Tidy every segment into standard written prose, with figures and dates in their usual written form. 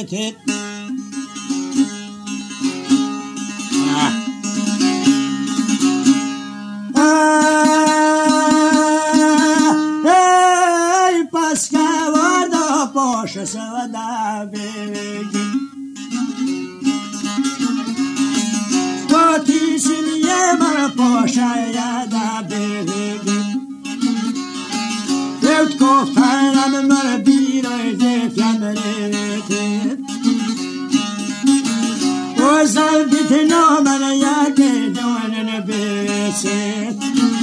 vetet. Ej, paska voda poša se voda begi. Potisim je mora poša ja da begi. Utko fram mora biro i det jamretet. Och zalbit nomana yake donen beset.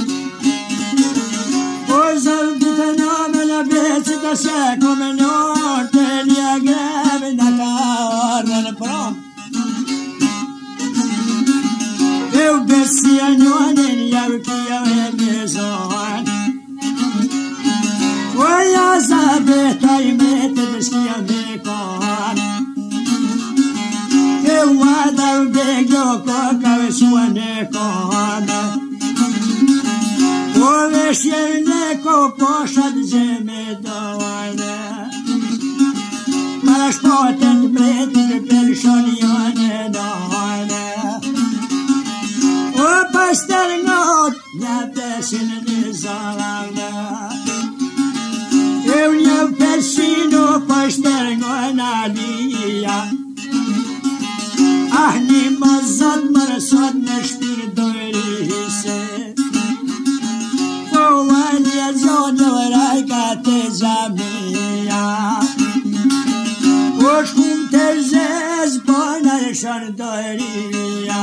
Och zalbit nomana beset da se come notte li aggrave da carne prom. Eu bessi a nonen yavkia emezon. Och jag zabeta i metet skia mekon. Guarda il vecchio cocca e suone come Ove scende con poscia di gemme d'one Ma la sporta di preti di personione d'one O pastelnot la persina di zalanda E un persino pastelnot na via Ahni mazad marasad nashtir dorise Kowani azon yoray kate zamia Oshkum terzez banar shardariya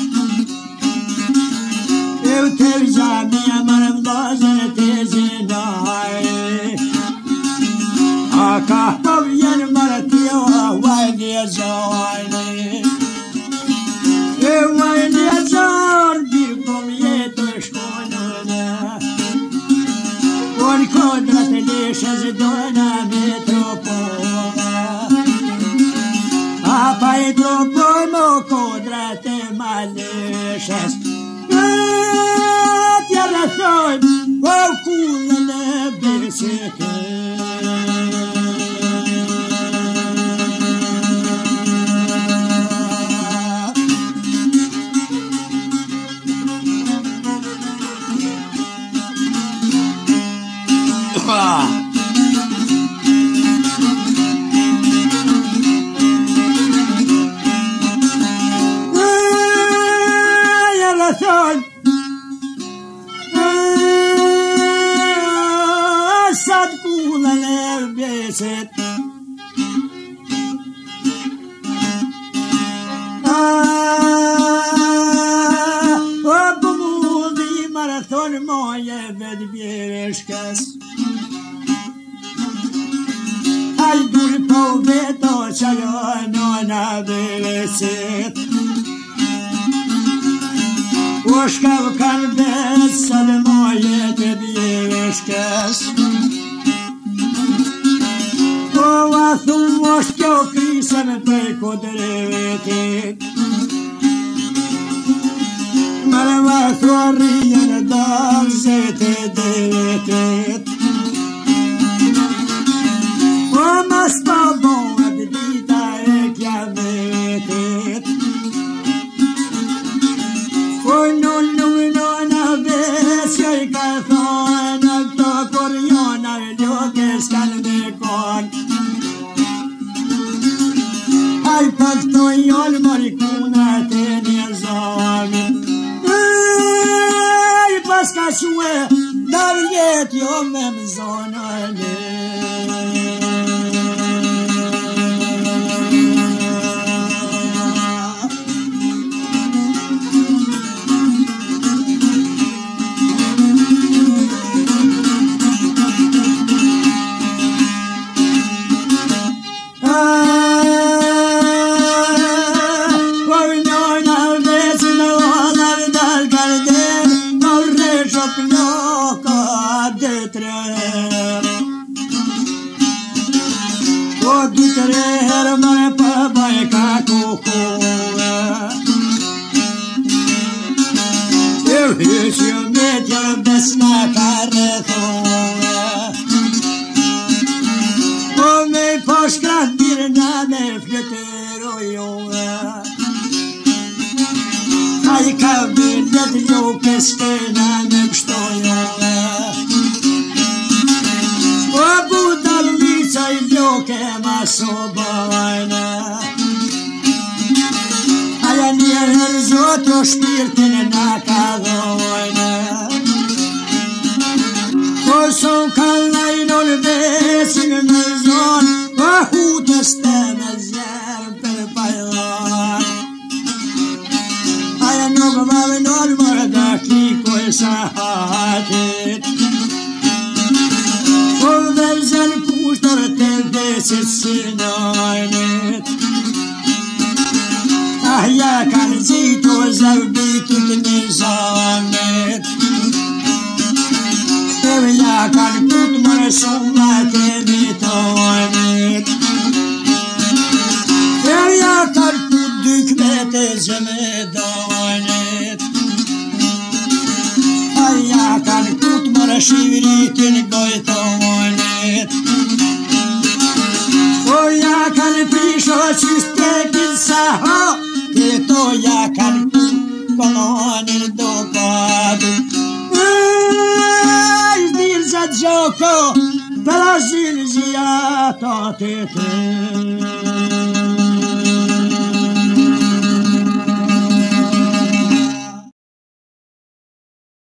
Ev terzamia maram dazan tezinay Akahpav yan maratiyo avaydi azayni Evayni azar bir komiyete şkonuna On kodrat leşez dona metropola Apay tropomo kodrat maleşez Gat yarasoy o kulene bersete Sad kulan beset Obumudi maraton moje vedbjereškas Hajdur poveto čajano na beset Oshkav kan besal moje vedbjereškas Ovathum oshkjo krisam preko drevetet Marvathu arijan dar zete drevetet Omas pavon adita ekja vetet Oy no na besjaj kathon Akta korjona ljokes kalmekon Ay pakto yol marikuna tenezami Ay paska shue davjet yomem zonane bilet joke stena me pështojone. O budalnica I joke ma sobojne. Aja njerë zot o shpirtin na ka dhojne. O son kallajnon vesin në zon, o hutës të me zjerë për pajlon. Aja nuk vavënon mërë dhe kikoj sa hatit. O vëzën kushtër të vesit si nojnit. Ja kanë zitu zërbitit një zonit. Ja kanë putë mërë shumë kemi tonit. Ja kanë putë dykmete zëme donit. Ja kanë putë mërë shivritin gojtonit. Ja kanë prisho qystekin sa ho. Eto ja kanë putë kononin do kadu. Gioco per la silzia,